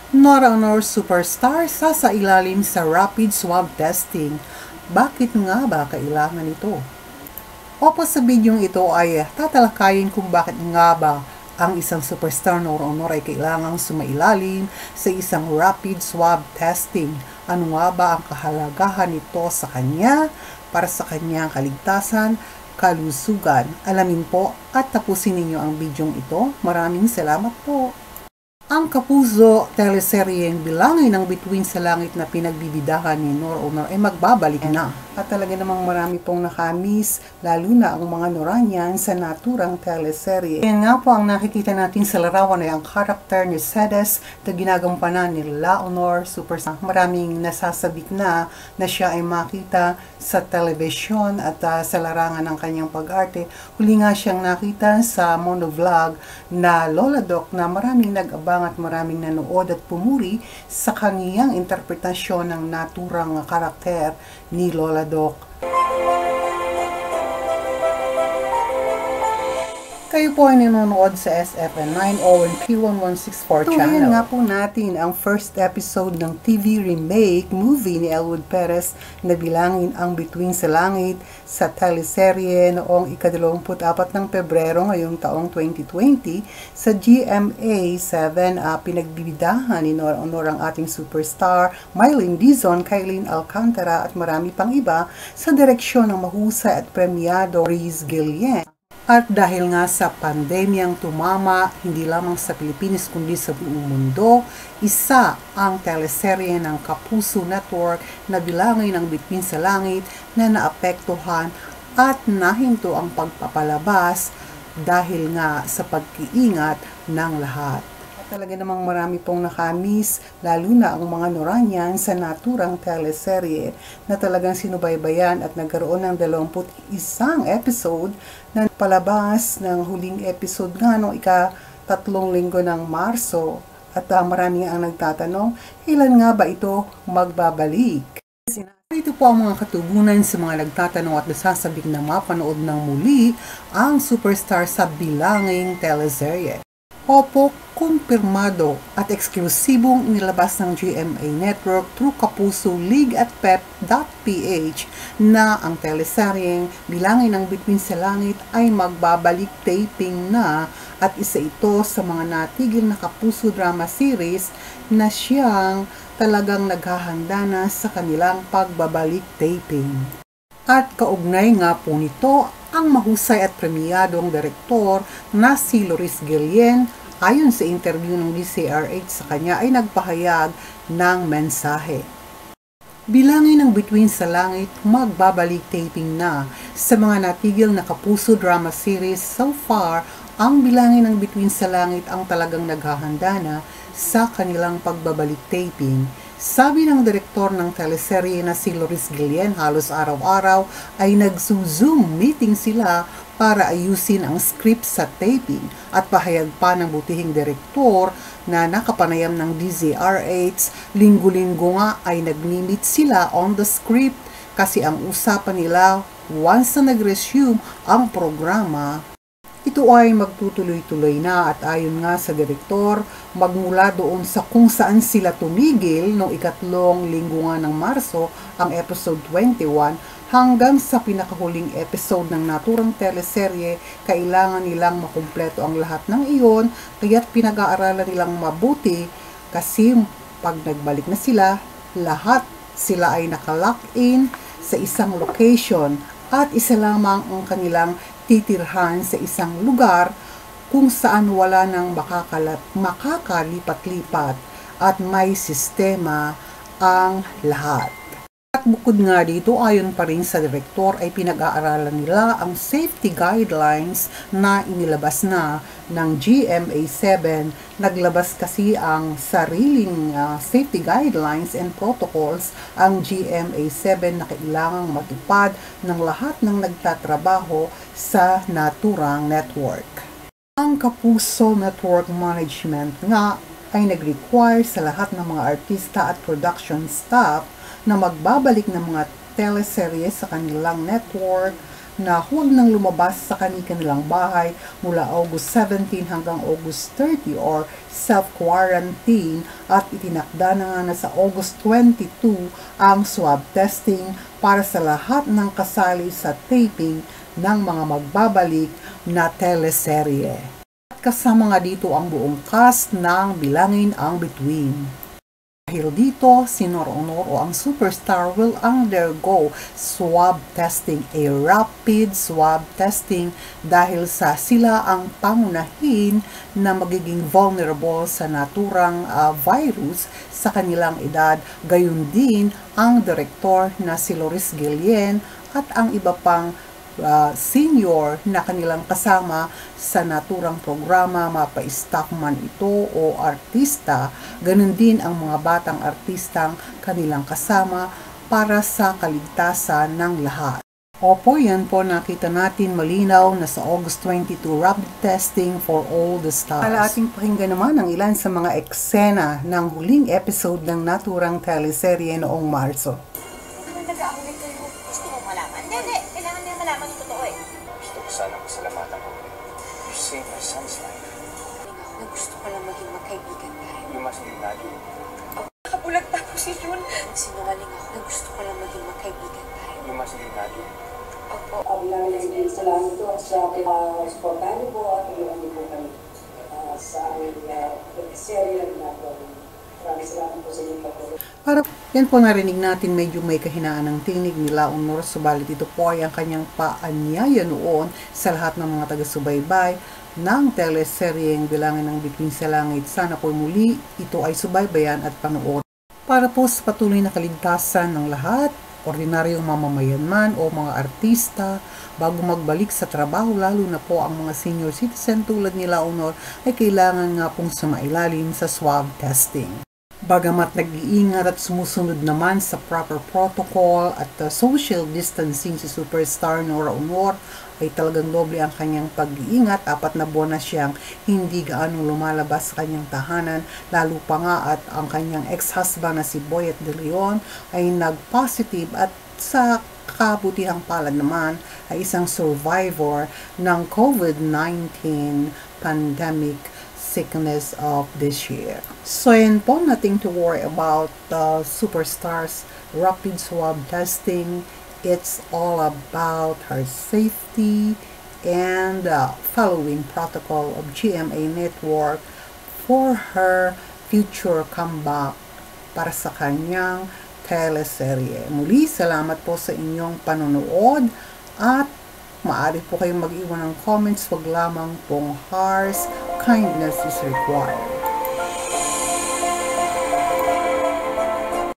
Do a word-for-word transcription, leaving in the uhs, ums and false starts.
Nora Honor Superstar sasailalim sa rapid swab testing. Bakit nga ba kailangan ito? Opo, sa bidyong ito ay tatalakayin kung bakit nga ba ang isang superstar Nora Honor ay kailangang sumailalim sa isang rapid swab testing. Ano nga ba ang kahalagahan nito sa kanya para sa kanyang kaligtasan, kalusugan? Alamin po at tapusin ninyo ang bidyong ito. Maraming salamat po. Ang Kapuso teleseryeng Bilangin ng Bituin sa Langit na pinagbibidahan ni Nora Honor ay magbabalik na. At talaga namang marami pong nakamiss, lalo na ang mga Noranian sa naturang teleserye. Yan nga po ang nakikita natin sa larawan ay ang karakter ni Cedes na ginagampanan ni La Honor Superstar. Maraming nasasabik na na siya ay makita sa telebisyon at uh, sa larangan ng kanyang pag-arte. Huli nga siyang nakita sa monovlog na Lola Doc na maraming nag-abang at maraming nanood at pumuri sa kaniyang interpretasyon ng naturang karakter ni Lola Doc. Kayo po ay nanonood sa S F N nine O and P one one six four channel. Tuloy nga po natin ang first episode ng T V remake movie ni Elwood Perez na Bilangin ang Bituin sa Langit sa teleserye noong ikadalawamput apat ng Pebrero ngayong taong twenty twenty sa G M A seven. Uh, pinagbibidahan ni Nora Honor ang ating superstar Mylene Dizon, Kailin Alcantara at marami pang iba sa direksyon ng mahusay at premiado Rhys Guillen. At dahil nga sa pandemyang tumama, hindi lamang sa Pilipinas kundi sa buong mundo, isa ang teleserye ng Kapuso Network na Bilangin ang Bituin sa Langit na naapektuhan at nahinto ang pagpapalabas dahil nga sa pag-iingat ng lahat. Talaga namang marami pong nakamiss, lalo na ang mga Noranian sa naturang teleserye na talagang sinubaybayan at nagkaroon ng dalawamput isang episode na palabas ng huling episode nga noong ika-tatlong linggo ng Marso. At uh, marami ang nagtatanong, kailan nga ba ito magbabalik? Ito po ang mga katugunan sa mga nagtatanong at nasasabik na mapanood ng muli ang superstar sa Bilangin teleserye. Opo, kumpirmado at eksklusibong inilabas ng G M A Network through Kapuso League at pep dot p h na ang teleseryeng Bilangin ang Bituin sa Langit ay magbabalik taping na at isa ito sa mga natigil na Kapuso drama series na siyang talagang naghahanda na sa kanilang pagbabalik taping. At kaugnay nga po nito ang mahusay at premiadong direktor na si Rhys Guillen. Ayon sa interview ng D C R H sa kanya ay nagpahayag ng mensahe. Bilangin ang Bituin sa Langit magbabalik taping na sa mga natigil na Kapuso drama series. So far, ang Bilangin ang Bituin sa Langit ang talagang naghahanda na sa kanilang pagbabalik taping. Sabi ng direktor ng teleserye na si Rhys Guillen, halos araw-araw ay nagsu-zoom meeting sila para ayusin ang script sa taping at pahayag pa ng butihing direktor na nakapanayam ng D Z R H, linggo-linggo nga ay nag-meet sila on the script kasi ang usapan nila once na nag-resume ang programa, ito ay magtutuloy-tuloy na at ayon nga sa direktor, magmula doon sa kung saan sila tumigil noong ikatlong linggo nga ng Marso, ang episode twenty-one, hanggang sa pinakahuling episode ng naturang teleserye, kailangan nilang makumpleto ang lahat ng iyon, kaya't pinag-aaralan nilang mabuti kasi pag nagbalik na sila, lahat sila ay nakalock in sa isang location at isa lamang ang kanilang titirhan sa isang lugar kung saan wala nang makakalipat-lipat at may sistema ang lahat. At bukod nga dito, ayon pa rin sa direktor ay pinag-aaralan nila ang safety guidelines na inilabas na ng G M A seven. Naglabas kasi ang sariling uh, safety guidelines and protocols ang G M A seven na kailangang matupad ng lahat ng nagtatrabaho sa naturang network. Ang Kapuso Network Management nga ay nag-require sa lahat ng mga artista at production staff na magbabalik ng mga teleserye sa kanilang network na huwag nang lumabas sa kani-kanilang bahay mula August seventeen hanggang August thirty or self-quarantine, at itinakda na nga na sa August twenty-two ang swab testing para sa lahat ng kasali sa taping ng mga magbabalik na teleserye. At kasama nga dito ang buong cast ng Bilangin ang Bituin. Dahil dito, si Nora Aunor o ang superstar will undergo swab testing, a rapid swab testing, dahil sa sila ang pangunahin na magiging vulnerable sa naturang uh, virus sa kanilang edad. Gayon din ang direktor na si Loris Guillen at ang iba pang Uh, senior na kanilang kasama sa naturang programa, mapa-staff man ito o artista. Ganun din ang mga batang artistang kanilang kasama para sa kaligtasan ng lahat. Opo, yan po nakita natin malinaw na sa August twenty-two rapid testing for all the stars. Para ating pakinggan naman ang ilan sa mga eksena ng huling episode ng naturang teleserye noong Marso. Sana masalamatan ko. You saved my son's life. Na gusto ko lang maging magkaibigan tayo. You must be naging. Nakabulag tapos si Jun. Sinungaling ako na gusto ko lang maging magkaibigan tayo. You must be naging. Opo. Ang namin din sa lang ito at sa supportahan niyo po at iluhan niyo po kami sa aming serye na ginagawa. Maraming salamat po sa inyong pagkakas. Para yan po narinig natin, medyo may kahinaan ng tinig nila Aunor, subalit ito po ay ang kanyang paanyaya noon sa lahat ng mga taga-subaybay ng teleseryeng Bilangin ang Bituin sa Langit. Sana po muli ito ay subaybayan at panoorin para po sa patuloy na kaligtasan ng lahat, ordinaryong mamamayan man o mga artista, bago magbalik sa trabaho, lalo na po ang mga senior citizen tulad nila Aunor, ay kailangan nga pong sumailalim sa swab testing. Bagamat nag-iingat at sumusunod naman sa proper protocol at uh, social distancing si superstar Nora Aunor, ay talagang doble ang kanyang pag-iingat. Apat na buwan na siyang hindi gaano lumalabas sa kanyang tahanan, lalo pa nga at ang kanyang ex-husband na si Boyet De Leon ay nag-positive at sa kabutihang palad naman ay isang survivor ng COVID nineteen pandemic sickness of this year. So yun po, nothing to worry about the superstars rapid swab testing. It's all about her safety and uh, following protocol of G M A Network for her future comeback para sa kanyang teleserye. Muli, salamat po sa inyong panonood at maaari po kayong mag-iwan ng comments, wag lamang pong hearts, kindness is required.